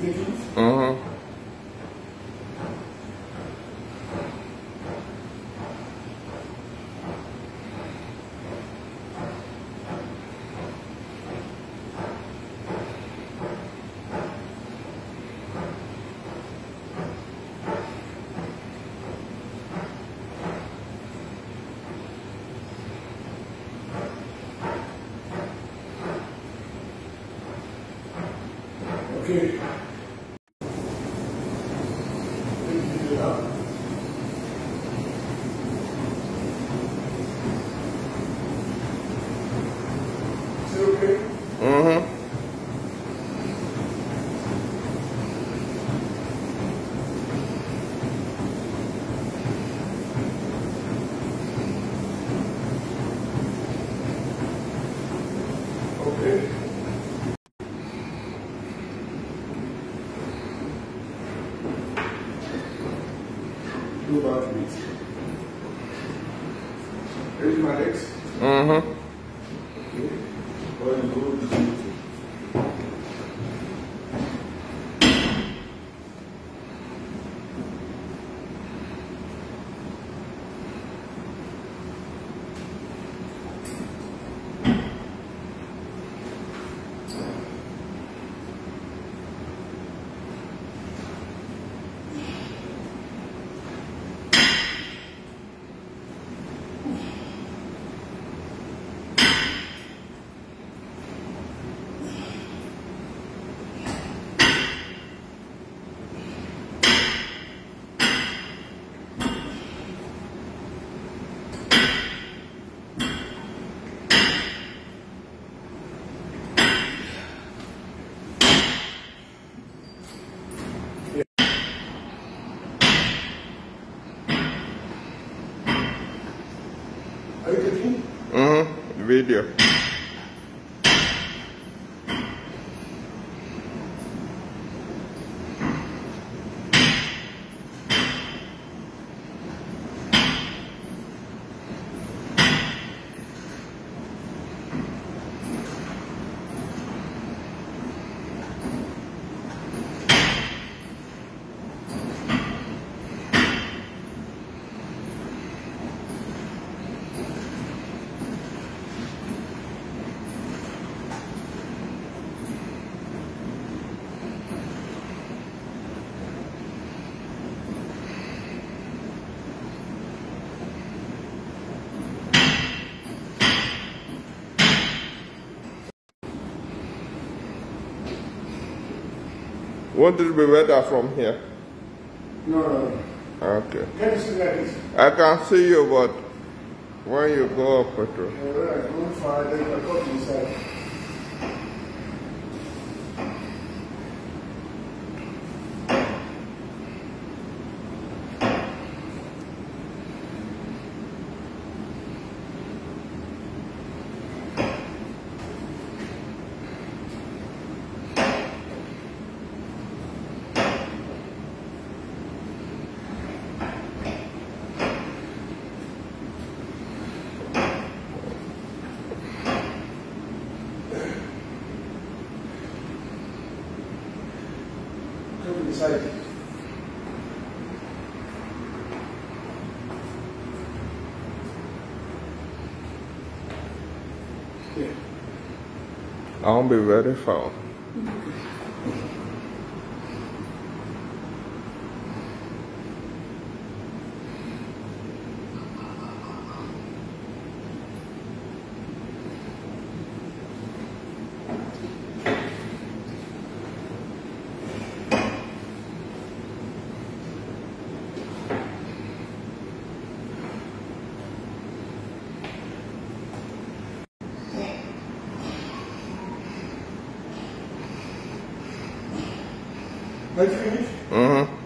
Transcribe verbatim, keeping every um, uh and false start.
Uh-huh. Okay. Is it okay? Mm-hmm. Okay. Do about it. Raise my legs. Mm-hmm. Okay. Go ahead and go this way. Are you getting? Mm-hmm. Video. Won't it be better from here? No, no, no. Okay. Can you see like this? I can see you, but when you go up, Petro. Alright, go far, then you cut inside. Come inside. Yeah. I won't be very far. Are you finished? Mm-hmm.